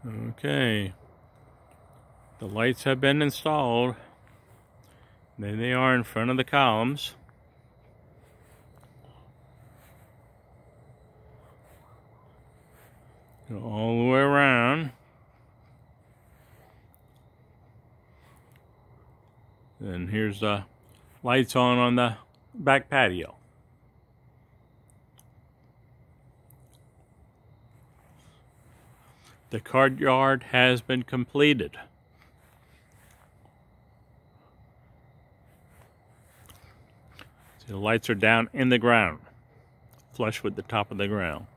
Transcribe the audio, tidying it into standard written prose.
Okay, the lights have been installed. There they are in front of the columns. Go all the way around. And here's the lights on the back patio. The courtyard has been completed. See, the lights are down in the ground, flush with the top of the ground.